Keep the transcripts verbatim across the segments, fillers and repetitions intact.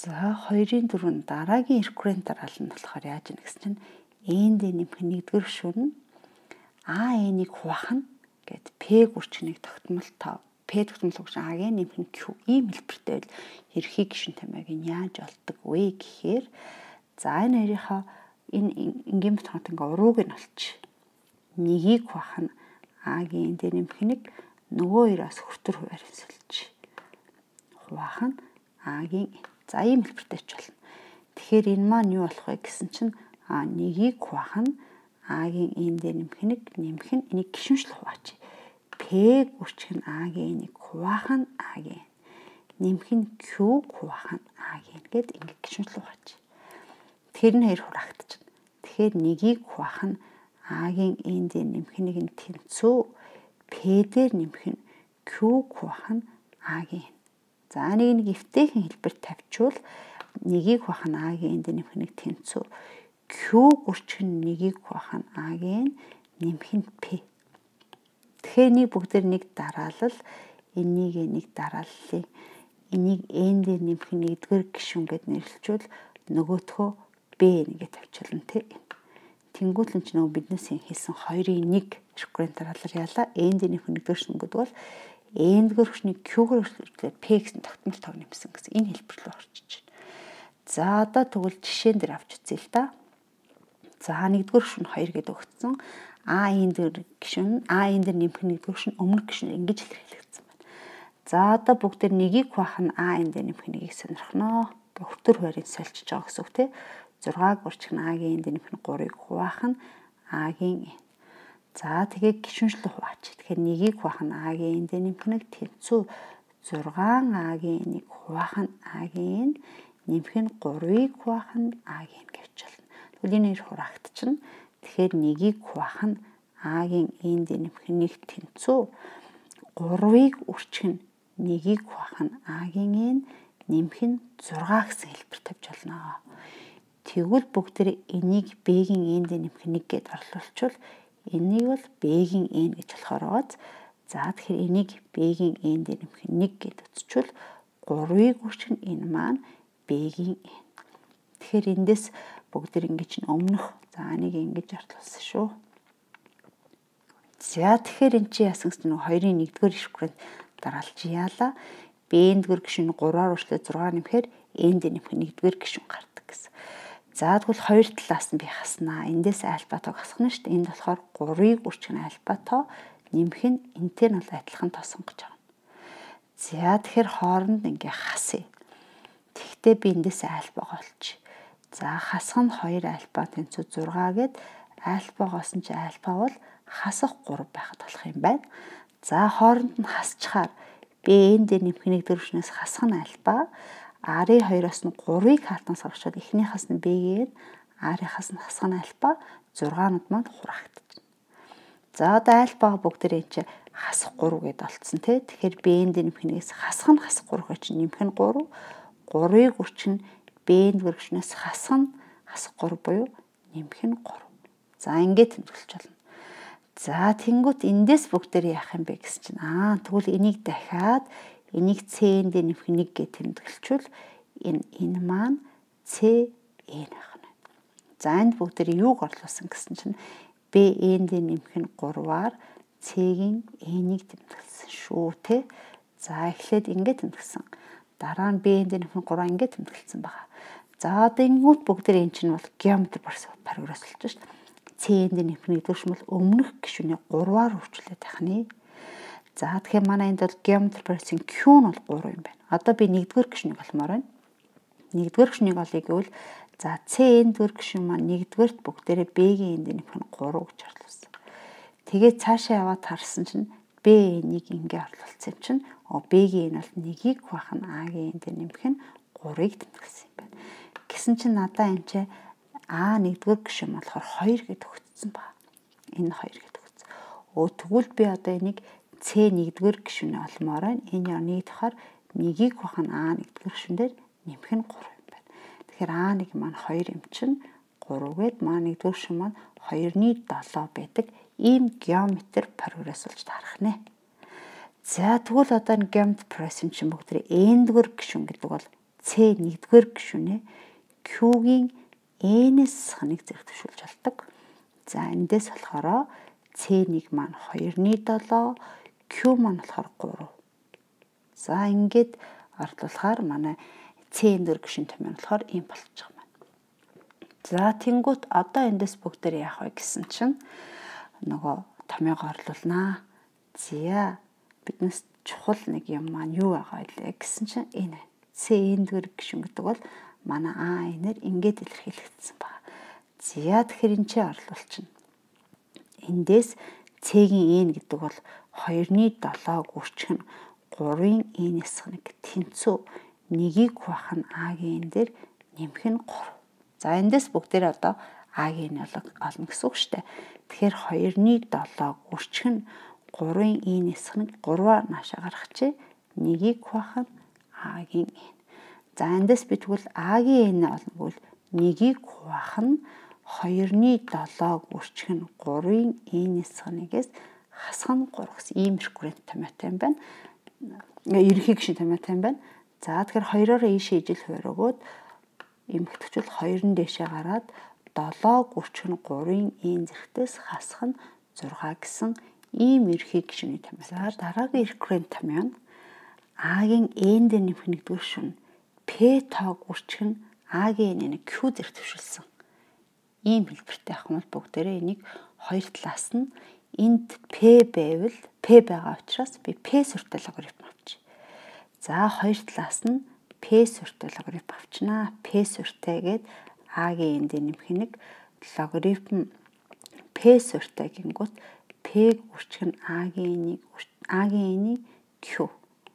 За хоёрын дөрөв дараагийн реккурент дараалал нь болохоор яаж ийн гэсэн чинь энд нэмэх нэгдүгээр гишүүн нь а энийг хуваах нь гэд п гүрчнийг тогтмол тоо п тогтмол гүрч а-гийн нэмэх нь q ийм хэлбэртэй бол ерхий гишүүн томьёог нь яаж олдог вэ гэхээр за энэ хоёрынхаа энэ энгийн бутгад ингээ урууг нь олчих. Нэгийг хуваах нь а-гийн дээр нэмэх нэг нөгөө хоёроос хүртэр хуваар хэлсэлж. Хуваах нь а-гийн за ийм хэлбэртэй ч болно. Тэгэхээр энэ маань юу болох вэ гэсэн чинь а нэгийг хуваах нь а-гийн энэ дээр нэмэх нэг нэмэх нь энийг гишүүншил хуваач. П гүрчг нь а-гийн энийг хуваах нь а-гийн нэмэх нь q хуваах нь а-гийн гэд ингэ гишүүншил хуваач. Тэгэхээр энэ хоёр хураагдчихна. Тэгэхээр нэгийг хуваах нь а-гийн энэ дээр нэмэх нэг нь тэнцүү п дээр нэмэх нь q хуваах нь а-гийн. За нэг нэг эвтэйхэн хэлбэр тавьчвал нэгийг хуваах нь а-гийн энэ дээр нэмэх нэг тэнцүү q гүрчг нь нэгийг хуваах нь а-гийн нэмэх нь p. Тэгэхээр нэг бүгдээр нэг дараалал энийг нэг дарааллын энийг n дээр нэмэх нэгдүгээр гишүүн гэд нэрлэлчвэл нөгөөтгөө b нэгээ тавьчихлаа тий. Тэнгүүт л ч нөгөө биднээс хэлсэн хоёрын нэг реккурент дараалал яалаа n дээр нэмэх нэгдүгээр гишүүн гэдэг бол n дээр гишүүнийг q-гээр хүртэл p гэсэн тогтмол тоо нэмсэн гэсэн энэ хэлбэр рүү орчиж байна. За одоо тэгвэл жишээн дээр авч үзье л да. За нэгдүгээр гишүүн хоёр гэдэг өгсөн. А энэ дээр гишүүн а энэ дээр нэмэх нэгдүгээр гишүүн өмнөх гишүүн ингэж илэрхийлэгдсэн байна. За одоо бүгдээр нэгийг хуваах нь а энэ дээр нэмэх нэгийг сонирхноо. Хүртэр хуваарийг сольчиж байгаа гэсэн үг тий. зургааг гурчих нь а-гийн энэ дээр нэмэх нь гурыг хуваах нь а-гийн энэ. За тэгээ гишүүншлэн хуваач. Тэгэхээр нэгийг хуваах нь а-гийн энэ дээр нэмэх нэг тэнцүү зургаан а-гийн энийг хуваах нь а-гийн нэмэх нь гурыг хуваах нь а-гийн гэвч болно. Тэгвэл энэ хоёр хураагдчихна. Тэгэхээр нэгийг хуваах нь а-гийн энэ дээр нэмэх нэг тэнцүү гурыг үрчих нь нэгийг хуваах нь а-гийн энэ нэмэх нь зургаа гэсэн хэлбэр тавьж болно. Тэгвэл бүгдээр энийг b-гийн n дээр нэмэх нэг гэд орлуулчвал энийг бол b-гийн n гэж болохоор байгаа. За тэгэхээр энийг b-гийн n дээр нэмэх нэг гэд үзчихвэл гурыг үрчих нь энэ маань b-гийн n. Тэгэхээр эндээс бүгдээр ингэж нь өмнөх за нэг ингэж орлуулсан шүү. За тэгэхээр эн чинь яасан гэсэн нэг хоёрын нэгдүгээр реккурент дараалж яалаа. b-ндгэр гишүүн гураар үрчлээ зургаар нэмэхээр n дээр нэмэх нэгдүгээр гишүүн гардаг гэсэн. За тэгвэл хоёр талаас нь би хаснаа. Эндээс альфа тоог хасах нь шүү дээ. Энд болохоор гурыг үрчих нь альфа тоо нэмэх нь энтэй нь бол адилхан тоо сонгож байгаа. За тэгэхээр хооронд ингээ хасъя. Тэгтээ би эндээс альфагаа олчих. За хасах нь хоёр альфа тэнцүү зургаа гэд альфагоос нь ч альфа бол хасах гурав байхад болох юм байна. За хооронд нь хасчихаар b n дээр нэмэх нэгдүгээр гишүүнээс хасах нь альфа R-ийн хоёроос нь гурыг хаалтан сурагчдад эхнийхээс нь B-гээр R-ийнхаас нь хасах нь альфа зургаанууд маань хураагдчихна. За одоо альфагаа бүгдээр энэ чинь хасах гурав гэд олцсон тий. Тэгэхээр B-ийн дээр нэмэх нэгээс хасах нь хасах гурав гэж нэмэх нь гурав. гурыг үрчин B-ийн дөрвшнээс хасах нь хасах гурав буюу нэмэх нь гурав. За ингээд тэмдэглэж болно. За тэнгуут эндээс бүгдээр яах юм бэ гэсэн чинь аа тэгвэл энийг дахиад энийг c-н дээр нэмэх нэг гэж тэмдэглэчвэл энэ энэ маань c n байх нь. За энд бүгдээр юуг орлуулсан гэсэн чинь b-н дээр нэмэх нь гураваар c-ийн n-ийг тэмдэглэсэн шүү те. За эхлээд ингээд тэмдэглэсэн. Дараа нь b-н дээр нэмэх нь гурав ингээд тэмдэглэсэн байгаа. За одоо ингүүт бүгдээр энэ чинь бол геометри прогресс болж шүү дээ. c-н дээр нэмэх нэгдүгээр шмэл өмнөх гишүүний гураваар хөвчлээд тахны. За тэгэхээр манай энд бол геометри прогрессын Q нь бол гурав юм байна. Одоо би нэгдүгээр гишүүнийг олмоор байна. Нэгдүгээр гишүүнийг олъё гэвэл за C-ийн дөрөв гишүүн маань нэгдүгээрт бүгдээрээ B-гийн энд нэмэх нь гурав гэж орлуулсан. Тэгээд цаашаа яваад харсан чинь B-нийг ингээ орлуулсан юм чинь B-гийн энэ бол нэгийг хуваах нь A-гийн энд нэмэх нь гурыг тэмдэглэсэн юм байна. Гэсэн чинь надаа энэ чинь А нэгдүгээр гишүүн болохоор хоёр гэд өгсөн ба. Энэ хоёр гэд өгсөн. Өө тэгвэл би одоо энийг C нэгдүгээр гишүүнээ олмоор байна. Энэ яа нэг дахаар нэгийг хуваах нь А нэгдүгээр гишүүн дээр нэмэх нь гурав юм байна. Тэгэхээр А нэг маань хоёр юм чинь гурав гэд маа нэгдүгээр гишүүн маань хоёрны долоо байдаг. Ийм геометри прогресс болж тарах нэ. За тэгвэл одоо энэ геометри прогресс чинь бүгд n-р гишүүн гэдэг бол С нэгдүгээр гишүүнээ Q-гийн N-с ханыг зэрэг төвшүүлж болдог. За эндээс болохоор C-ийг маань хоёрны долоо, Q маань болохоор гурав. За ингээд орлуулахаар манай C-ийн дөрөв гишүүн томьёо болохоор ийм болчих юм байна. За тэнгуут одоо эндээс бүгдээр яах вэ гэсэн чинь нөгөө томьёогоо орлуулнаа. За биднес чухал нэг юм маань юу байгаа вэ гэсэн чинь энэ C-ийн дөрөв гишүүн гэдэг бол манай А энээр ингээд илэрхийлэгдсэн байна. За тэгэхээр энэ чи орлуулчихна. Эндээс C-ийн N гэдэг бол хоёрны долоог үрчгэн гурвын N-с нэг тэнцүү нэгийг хуваах нь А-гийн N дээр нэмэх нь гурав. За эндээс бүгдээр одоо А-гийн N олно гэсэн үг шүү дээ. Тэгэхээр хоёрны долоог үрчгэн гурвын N-с нэг гурваар наашаа гаргачих. Нэгийг хуваах нь А-гийн N. За эндээс би тэгвэл А-гийн N олно гэвэл нэгийг хуваах нь хоёрны долоог үрчгэн гурвын N-с нэгээс хасах нь гурав гэсэн ийм реккурент томьёотой юм байна. Ерөнхий гишүүн томьёотой юм байна. За тэгэхээр хоёроор ийшээ ижил хувааргууд эмхтгчвэл хоёрын дэшээ гараад долоог үрчгэн гурвын N зэрэгтээс хасах нь зургаа гэсэн ийм ерөнхий гишүүний томьёо. За дараагийн реккурент томьёо нь А-гийн N дээр нэмэх нэгдүгээр шүн P тоог үрчгэн А-гийн N-ийг Q зэрэг төвшүүлсэн. Ийм хэлбэртэй авах юм бол бүгдээрээ энийг хоёр талаас нь энд P байвал P байгаа учраас би P сүртэй логарифм авчи. За хоёр талаас нь P сүртэй логарифм авчнаа. P сүртэй гээд А-гийн N дээр нэмэх нэг логарифм P сүртэй гингүүт P үрчгэн А-гийн N-ийг А-гийн N-ийг Q.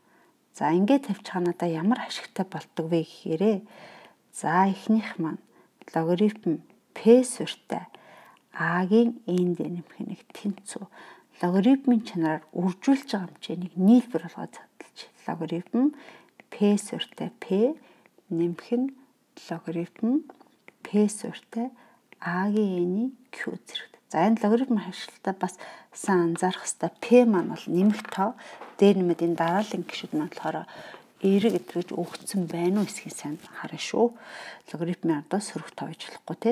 За ингээд тавьчихаа надаа ямар ашигтай болдог вэ гэхээрээ за эхнийх маань логарифм P сүртэй А-гийн N дээр нэмэх нэг тэнцүү логарифмын чанараар үржүүлж байгаа юм чи нэг нийлбэр болгоод задлж логарифм P сүртэй P нэмэх нь логарифм P сүртэй А-гийн N-ийг Q зэрэг. За энэ логарифм ашиглалтаа бас сайн анзаарах хэрэгтэй. P маань бол нэмэх тоо дээр нэмээд энэ дараалын гишүүд маань болохоор эерэг эдрэж өгцөн байна уу эсхийг сайн харна шүү. Логарифмын ардаа сөрөг тоо гэж болохгүй тий.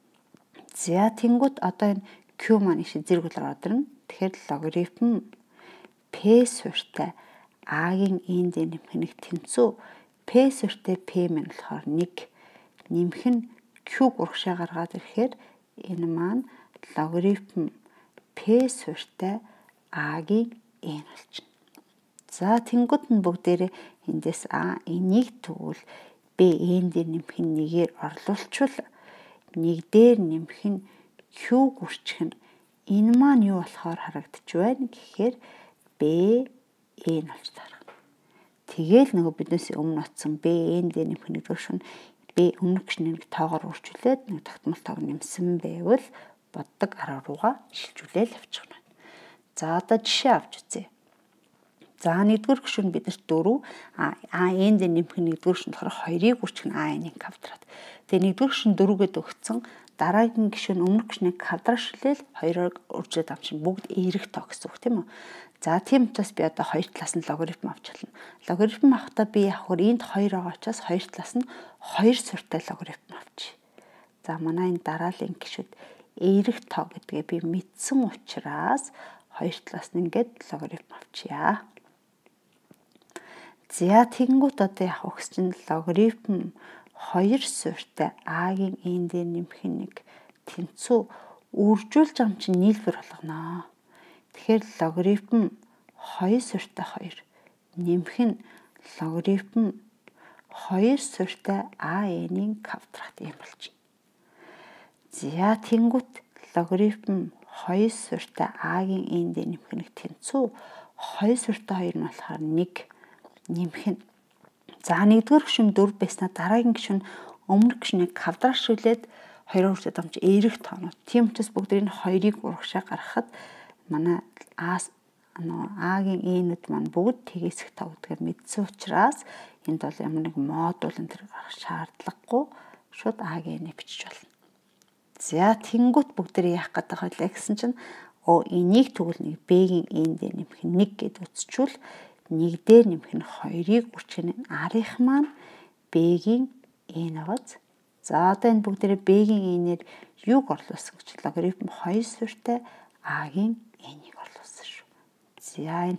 За тэнгууд одоо энэ Q маань ишээ зэрэгэл ороод ирнэ. Тэгэхээр логарифм P суурьтай А-гийн N дээр нэмэх нэг тэнцүү P суурьтай P маань болохоор нэг нэмэх нь Q гурагшаа гаргаад ирэхээр энэ маань логарифм P суурьтай А-гийн N болчихно. За тэнгууд нь бүгдээрээ эндээс А энийг тэгвэл B N дээр нэмэх нь нэгээр орлуулчвал нэг дээр нэмэх нь Q гүрчих нь энэ маань юу болохоор харагдаж байна гэхээр B N болж тарах. Тэгээл нөгөө биднээс өмнө оцсон B N дээр нэмэх нэгдүгээр шүн B өмнөх гишний нэг тоогоор үржүүлээд нэг тогтмол тоог нэмсэн байвал боддог арга руугаа шилжүүлээл авчих нь. За одоо жишээ авч үзье. За нэгдүгээр гишүүн биднэрт дөрөв А N дээр нэмэх нэгдүгээр гишүүн болохоор хоёрыг үржих нь А N-ийг квадрат. Тэгээ нэгдүгээр гишүүн дөрвөгээд өгцөн дараагийн гишүүн өмнөх гишнийг квадраашлал хоёроор үржүүлээд авчин бүгд эерэг тоо гэсэн үг тийм үү? За тийм учраас би одоо хоёр талаас нь логарифм авч чадна. Логарифм авахдаа би яг хөр энд хоёр байгаа учраас хоёр талаас нь хоёр суурьтай логарифм авчи. За манай энэ дараалын гишүүд эерэг тоо гэдгээ би мэдсэн учраас хоёр талаас нь ингээд логарифм авчия. За тэгэнгүүт одоо яг өгс чинь логарифм хоёр суурьтай А-гийн N дээр нэмэх нэг тэнцүү үржүүлж байгаа юм чинь нийлбэр болгоно. Тэгэхээр логарифм хоёр суурьтай хоёр нэмэх нь логарифм хоёр суурьтай А N-ийн квадрат юм болж байна. За тэнгүүт логарифм хоёр суурьтай А-гийн N дээр нэмэх нэг тэнцүү хоёр суурьтай хоёр нь болохоор нэг нэмэх нь. За нэгдүгээр гишүүн дөрв байснаа дараагийн гишүүн өмнөх гишнийг квадраашлуулээд хоёроор үржүүлээд байгаа юм чи эерэг тоонууд. Тийм учраас бүгдийг нь хоёрыг урагшаа гаргахад манай А А-гийн N-үүд маань бүгд тгийсэх тоо гэдгээр мэдсэн учраас энд бол ямар нэг модуль энэ төр гарах шаардлагагүй шууд А-гийн N бичиж болно. За тэнгуут бүгдээ яах гэдэг байлаа гэсэн чинь оо энийг тэгвэл нэг B-гийн N дээр нэмэх нэг гэд үзчихвэл нэг дээр нэмэх нь хоёрыг үрчгэн арих маань Б-гийн э ногоц. За одоо энэ бүгдээрээ Б-гийн э-нэр юуг орлуулсан гэж логарифм хоёр суурьтай А-гийн э-нийг орлуулсан шүү. За энэ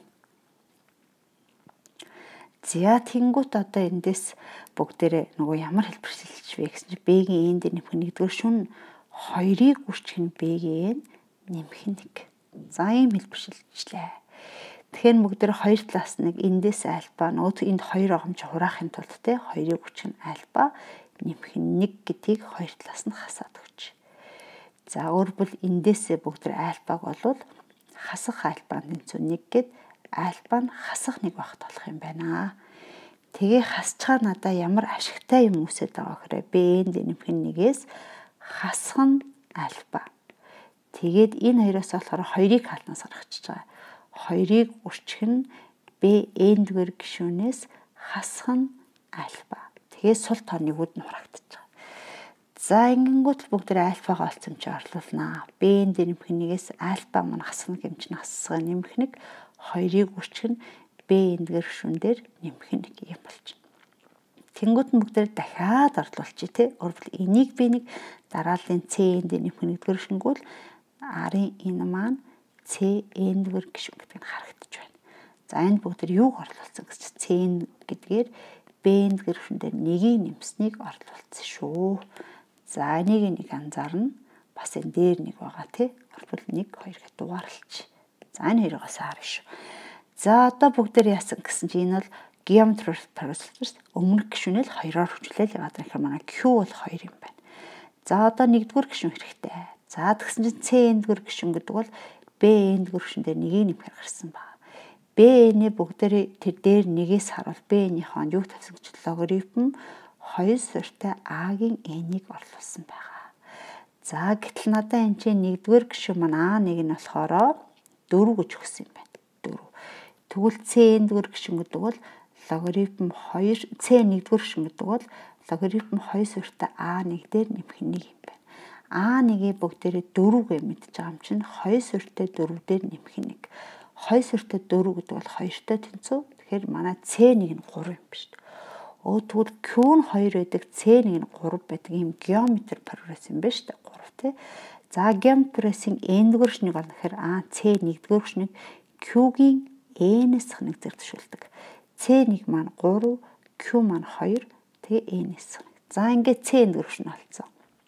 За тэнгуут одоо эндээс бүгдээрээ нөгөө ямар хэлбэр шилжиж вэ гэсэн чинь Б-гийн э-нд нэмэх нэгдүгээр шүн хоёрыг үржих нь Б-гийн нэмэх нэг. За ийм хэлбэр шилжижлээ. Тэгэхээр бүгдээр хоёр талаас нэг эндээс альфа нөгөө энд хоёр огомж хураахын тулд те хоёрыг үржих нь альфа нэмэх нь нэг гэдгийг хоёр талаас нь хасаад өгч. За өөрөвл эндээсээ бүгдээр альфаг болвол хасах альфа тэнцүү нэг гэд альфа нь хасах нэг байх болох юм байна. Тэгээ хасчаар надаа ямар ашигтай юм үсэт байгаа хэрэг Б-нд нэмэх нэгээс хасах нь альфа. Тэгээд энэ хоёроос болохоор хоёрыг хаалнаас гаргачихж байгаа. Хоёрыг үржих нь Б-ндгээр гишүүнээс хасах нь альфа. Тэгээд сул тоо нэгүүд нь хурагдчихж байгаа. За ингэнгүүт бүгд альфагаа олцсон чи орлуулнаа. Б-нд нэмэх нэгээс альфа маань хасах гэмч нь хасгаа нэмэх нэг хоёрыг үржих нь Б-ндгээр гишүүн дээр нэмэх нэг юм болчихно. Тэнгүүд нь бүгдээр дахиад орлуулчих тий. Өөрөөр энийг би нэг дарааллын С-нд нэмэх нэгдүгээр гишүүнгүүл арын энэ маань С-ндгээр гишүүн гэдэг нь харагдаж байна. За энэ бүгдээр юуг орлуулсан гэж С гэдгээр Б-ндгээр гишүүн дээр нэгийг нэмснийг орлуулсан шүү. За энийг нэг анзаарна. Бас энэ дээр нэг байгаа тий. Өөрөөр нэг хоёр гэж дугаарлаж. За энэ хоёроос харна шүү. За одоо бүгдээр яасан гэсэн чинь энэ бол геометри параллелс өмнөх гишүүнэл хоёроор хүчлээл яваад байгаа юм. Манай Q бол хоёр юм байна. За одоо нэгдүгээр гишүүн хэрэгтэй. За тэгсэн чинь С-ндгээр гишүүн гэдэг бол Б-ндгээр гишүүн дээр нэгийг нэмэх гарсан байна. Б-ний бүгдээр тэр дээр нэгээс харуул Б-ний хонд юу тавьсан гэж логарифм хоёр суурьтай А-гийн э-нийг орлуулсан байгаа. За гэтэл надаа энэ чинь нэгдүгээр гишүүн маань А нэг нь болохоор дөрөв гэж өгсөн юм байна. дөрөв. Тэгвэл С-ндгээр гишүүн гэдэг бол логарифм хоёр С нэгдүгээр гишүүн гэдэг бол логарифм хоёр суурьтай А нэг дээр нэмэх нэг юм байна. А нэгийг бүгдээрээ дөрөв гэж мэдж байгаа юм чинь хоёр суурьтай дөрөв дээр нэмэх нэг. хоёр суурьтай дөрөв гэдэг бол хоёртой тэнцүү. Тэгэхээр манай С нэг нь гурав юм биш үү? Өө тэгвэл Q нь хоёр байдаг, С нэг нь гурав байдаг юм геометри прогресс юм биш үү? гурав тий. За геометрийн n-р шнийг олно гэхээр А С нэгдүгээр шнийг Q-гийн n-с нэг зэрэгшүүлдэг. С нэг маань гурав, Q маань хоёр, тэгээ n-с нэг. За ингээд С n-р шин олцсон.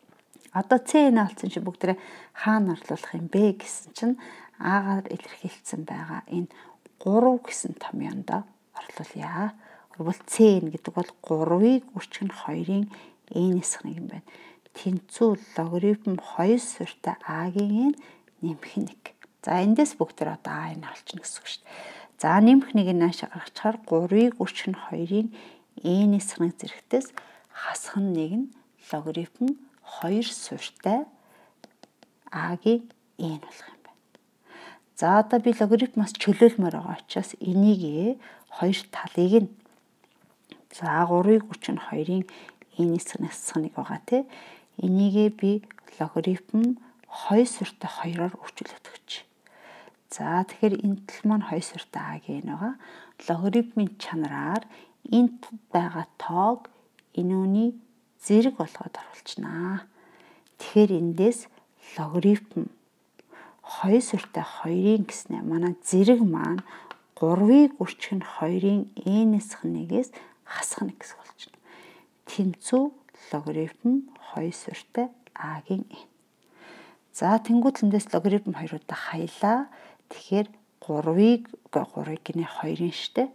Одоо С n олцсон чинь бүгдээ хаана орлуулах юм бэ гэсэн чинь А-гаар илэрхийлсэн байгаа энэ гурав гэсэн томьёонд орлуулъя. Тэгвэл С n гэдэг бол гуравыг үржих нь хоёрын n-с нэг юм байна. Тэнцүү логарифм хоёр суурьтай А-гийн n нэмэх нэг. За эндээс бүгдээр одоо А n олчихно гэсэн үг шүү дээ. За нэмэх нэг нь нааш гаргачихаар гуравыг үржих нь хоёрын n-с нэг зэрэгтээс хасах нь нэг нь логарифм хоёр суурьтай А-гийн n болох юм байна. За одоо би логарифмаас чөлөөлмөр байгаа учраас энийг хоёр талыг нь за гуравыг үржих нь хоёрын n-с нэг байгаа тий. Энийг би логарифм хоёр суурьтай хоёроор үржүүлээд өгч. За тэгэхээр энэ тал маань хоёр суурьтай А-гийн байгаа. Логарифмын чанараар энд байгаа тоог энүүний зэрэг болгоод оруулчихнаа. Тэгэхээр эндээс логарифм хоёр суурьтай хоёрын гэснээр манай зэрэг маань гуравыг үржих нь хоёрын n-с нэгээс хасах нэг гэсэн болж байна. Тэнцүү логарифм хоёр суурьтай А-гийн n. За тэнгуут эндээс логарифм хоёруудаа хаялаа. Тэгэхээр гуравыг гуравыг гинэ хоёрын штэ.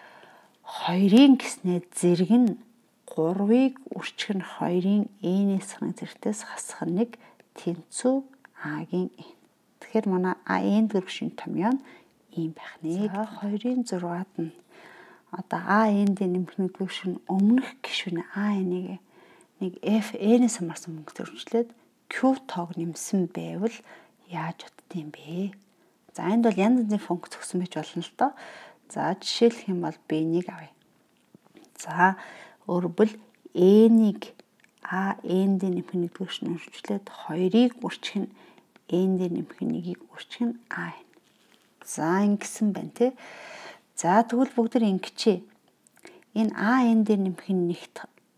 хоёрын гэснээр зэрэг нь гуравыг үржих нь хоёрын n-с нэг зэрэгтээс хасах нэг тэнцүү А-гийн n. Тэгэхээр манай А n дөрвшин томьёо ийм байх нэ. За хоёрын зургаад нь одоо А n-д нэмэх нэгдүгээр шин өмнөх гишүүн А n-ийг нэг F n-с хамаарсан мөнгөтэй үржлээд Q тоог нэмсэн байвал яаж утдсан бэ? За энд бол янз бүрийн функц өгсөн байж болно л доо. За жишээлх юм бол B нэг авъя. За өөрөвл n-ийг А n-д нэмэх нэгдүгээр шин үржлээд хоёрыг үржих нь n-д нэмэх нэгийг үржих нь A n. За ингэсэн байна тий. За тэгвэл бүгд ингэчээ. Энэ А n дээр нэмэх нь нэгт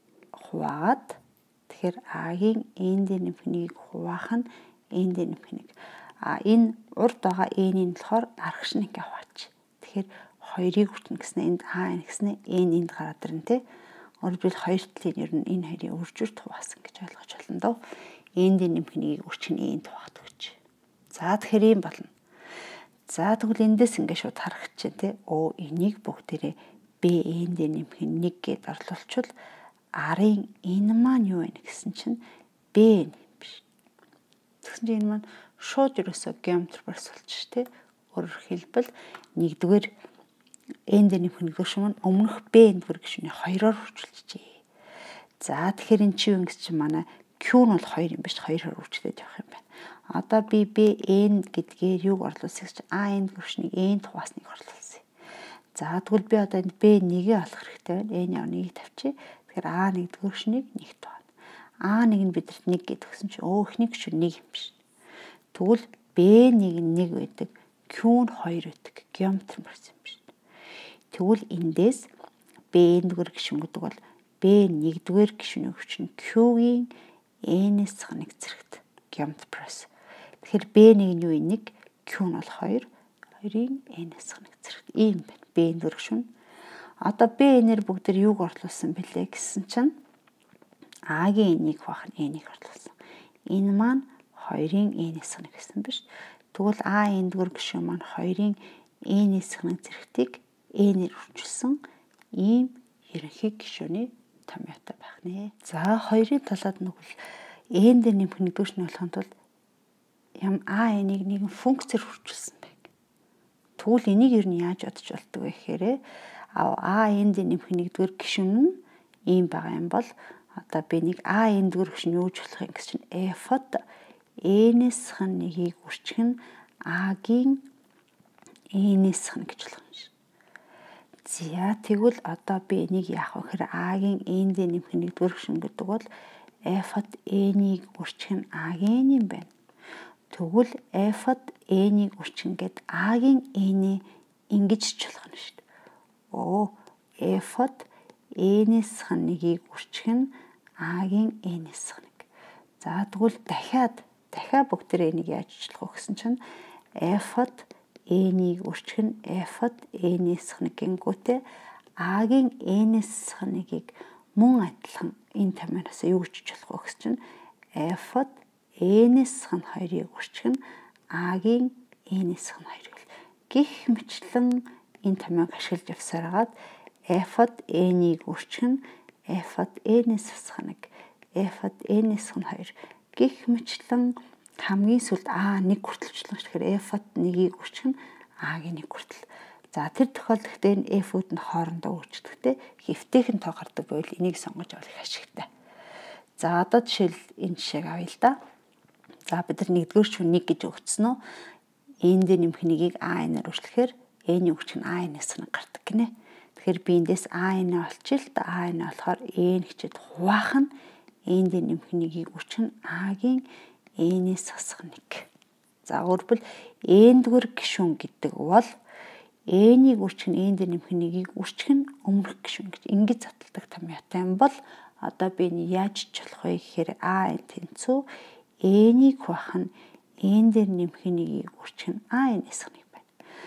хуваагаад тэгэхээр А-гийн N дээр нэмэх нэгийг хуваах нь N дээр нэмэх нэг. А энэ урд байгаа N-ийн болохоор аргач нь ингээ хуваач. Тэгэхээр хоёрыг хүртэн гэснээр энд А n гэснээр N энд гараад ирнэ тий. Өөрөлдвөл хоёр талын ер нь энэ хоёрын үржүүрт хуваасан гэж ойлгож болно доо. N дээр нэмэх нэгийг үрчин N-д хуваахд өгч. За тэгэхээр ийм болно. За тэгвэл эндээс ингээ шууд харах чинь тий. Оо энийг бүгдээрээ B N дээр нэмэх нэг гэд орлуулчвал R-ын энэ маань юу вэ гэсэн чинь B n юм биш. Тэгсэн чинь энэ маань шууд ерөөсөө геометр барс болчих тий. Өөрөөр хэлбэл нэгдүгээр N дээр нэмэх нэгдүгээр шум нь өмнөх B нэгдүгээр гишүүний хоёроор хурцлжээ. За тэгэхээр эн чинь юу гэсэн чинь манай Q нь бол хоёр юм биш хоёроор хурцлээд явах юм байна. Одоо би B N гэдгээр юуг орлуулсан гэж A N гишүүнийг N-д хуваасныг орлуулсан. За тэгвэл би одоо энэ B нэгээ олох хэрэгтэй байна. N яв нэгийг тавьчих. Тэгэхээр A нэгдүгээр гишүүнийг нэгт байна. A нэг нь бидэрт нэг гэдэг гэсэн чинь өө ихний гишүүн нэг юм биш. Тэгвэл B нэг нь нэг байдаг. Q нь хоёр байдаг. Геометр барьсан юм биш. Тэгвэл эндээс B нэгдүгээр гишүүн гэдэг бол B нэгдүгээр гишүүний хүчин Q-ийн N-с нэг зэрэгт геометр пресс. Тэгэхээр B нэг нь юу нэг Q нь бол хоёр, хоёрын N-с нэг зэрэгт ийм байна. B нэгдүгээр гишүүн. Одоо B нэр бүгдээр юуг орлуулсан бэлээ гэсэн чинь А-гийн N-ийг хуваах нь N-ийг орлуулсан. Энэ маань хоёрын N-с нэг гэсэн биш. Тэгвэл A нэгдүгээр гишүүн маань хоёрын N-с нэг зэрэгтийг N-ээр үржилсэн ийм ерөнхий гишүүний томьёотой байх нэ. За хоёрын талаад нь бол N дээр нэмэх нэгдүгээр нь болохын тулд ям А N-ийг нэгэн функцээр хүрчилсэн байна. Тэгвэл энийг ер нь яаж бодож болдог вэ гэхээр А N дээр нэмэх нэгдүгээр гишүүн нь ийм байгаа юм бол одоо би нэг А N дээр гишүүн юу гэж болох юм гэсэн чинь F-д N-с нэгийг үржих нь А-гийн N-с гэж болох юм шиг. За тэгвэл одоо би энийг яах вэ гэхээр А-гийн N дээр нэмэх нэгдүгээр гишүүн гэдэг бол F-д N-ийг үржих нь А-гийн юм байна. Тэгвэл F-д N-ийг үржих гээд А-гийн N-ийг ингэж ч болох нь шүү дээ. Оо F-д N-с нэгийг үржих нь А-гийн N-с нэг. За тэгвэл дахиад дахиад бүгдээ энийг яаж ажиллах вэ гэсэн чинь F-д N-ийг үржих нь F-д N-с нэг гингүүтээ А-гийн N-с нэгийг мөн адилхан энэ томьёоноос юу гэж болох вэ гэсэн чинь F-д N-с хоёрыг үржих нь А-гийн N-с хоёрыг гих мэтлэн энэ томьёог ашиглаж явсараад F-д N-ийг үржих нь F-д N-с нэг F-д N-с хоёр гих мэтлэн хамгийн сүлд А нэг хүртэлчлэн тэгэхээр F-д нэгийг үржих нь А-гийн нэг хүртэл. За тэр тохиолдолд энэ F-үүд нь хоорондоо үржихдээ хэвтэйхэн тоо гардаг байвал энийг сонгож авах их ашигтай. За одоо жишээл энэ жишээг авъя л да. За бид нар нэгдүгээр шүн нэг гэж өгцөн үү? N дээр нэмэх нэгийг A N-аар үржлэхээр N-ийн хүч нь A N-с нэг гардаг гинэ. Тэгэхээр би эндээс A N олчих л да. A N болохоор N гэчихэд хуваах нь N дээр нэмэх нэгийг үржих нь A-гийн N-с хасах нэг. За өөрөлдвөл N-р гишүүн гэдэг бол N-ийг үржих нь N дээр нэмэх нэгийг үржих нь өмнөх гишүүн гэж ингэж задлагдах томьёотой юм бол одоо би энэ яаж ч болох вэ гэхээр A N тэнцүү N-ийг хуваах нь N дээр нэмэх нэгийг үржих нь A N-с нэг байна.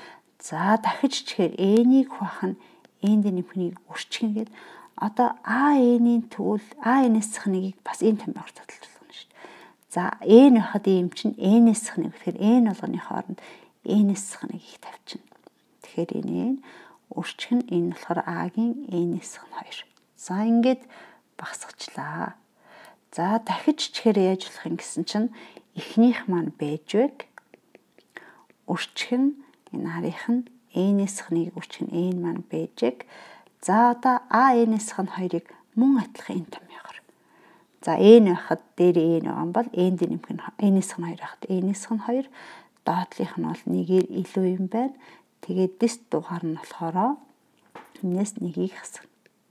За дахиж чихээр N-ийг хуваах нь N дээр нэмэх нэгийг үржих нь гэдэг одоо A N-ийн тэгвэл A N-с нэгийг бас энэ томьёогоор задлагдах болно шүү дээ. За N байхад ийм чинь N-с нэг тэгэхээр N болгоны хооронд N-с нэгийг тавьчихна. Тэгэхээр энэ үржих нь энэ болохоор A-гийн N-с хоёр. За ингээд багсгачлаа. За дахиж чихээр яаж болох юм гэсэн чинь эхнийх маань байж байг. Үржих нь энэ харийнх нь N-с нэгийг үржих нь N маань байж байг. За одоо A N-с хоёрыг мөн адилхан энэ томьёогоор. За N байхад дээр N байгаа бол N дээр нэмэх нь N-с хоёр байхад N-с хоёр доотлих нь бол нэгээр илүү юм байна. Тэгээд дэс дугаар нь болохоор энэс нэгийг хасна.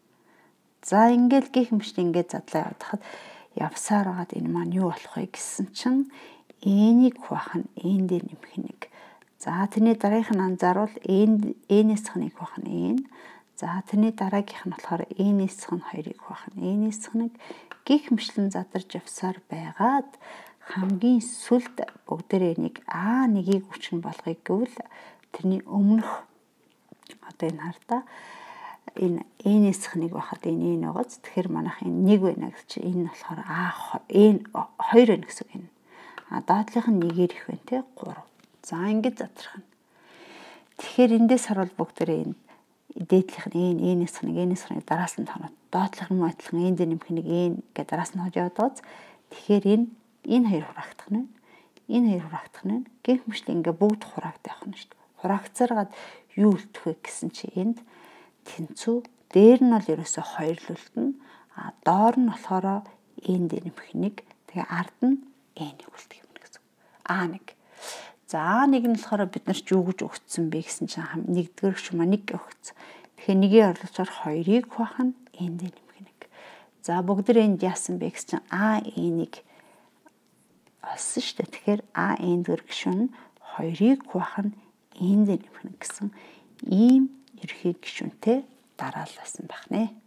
За ингээл гих мөчт ингээд задлаа явахад явсаар хагаад энэ маань юу болох вэ гэсэн чинь N-ийг хуваах нь N дээр нэмэх нэг. За тэрний дараагийнх нь анзааруул N N-с нэг хуваах нь N. За тэрний дараагийнх нь болохоор энэсх нь хоёрыг хуваахна. Энэсх нэг гих мэтлэн задарч явсаар байгаад хамгийн сүлд бүгдээрээ нэг А нэгийг хүчин болгоё гэвэл тэрний өмнөх одоо энэ хардаа энэ энэсх нэг байхад энэ энэ байгааз тэгэхээр манайх энэ нэг байна гэж чинь энэ болохоор А энэ хоёр байна гэсэн үг энэ. А доотлынх нь нэгээр их байна те гурав. За ингэж задрах нь. Тэгэхээр эндээс харуул бүгдээрээ энэ дээдлийнх нь энэ энэсх нэг энэсх нэг дараас нь тоноод доотлынх нь адилхан энэ дээр нэмэх нэг энэ гэдэг дараас нь хож яваад байгааз тэгэхээр энэ энэ хоёр хураагдах нь энэ хоёр хураагдах нь гэх мэт ингээ бүгд хураагдах явах нь шүү дээ. Хураагцааргаад юу үлдэх вэ гэсэн чи энд тэнцүү дээр нь бол ерөөсөө хоёрлуултна а доор нь болохоор энэ дээр нэмэх нэг тэгээ ард нь энийг үлдэх юм гэсэн. А нэг. За А нэг нь болохоор бид нар ч юу гэж өгсөн бэ гэсэн чинь нэгдүгээр гишүүн маа нэг өгсөн. Тэгэхээр нэгийг орлуулчаар хоёрыг хуваах нь энэ дээр нэмэх нэг. За бүгд энд яасан бэ гэсэн чинь А энийг олсон шүү дээ. Тэгэхээр А энэ дэр гишүүн нь хоёрыг хуваах нь энэ дээр нэмэх гэсэн ийм ерхий гишүүнтэй дараалал байсан байх нэ.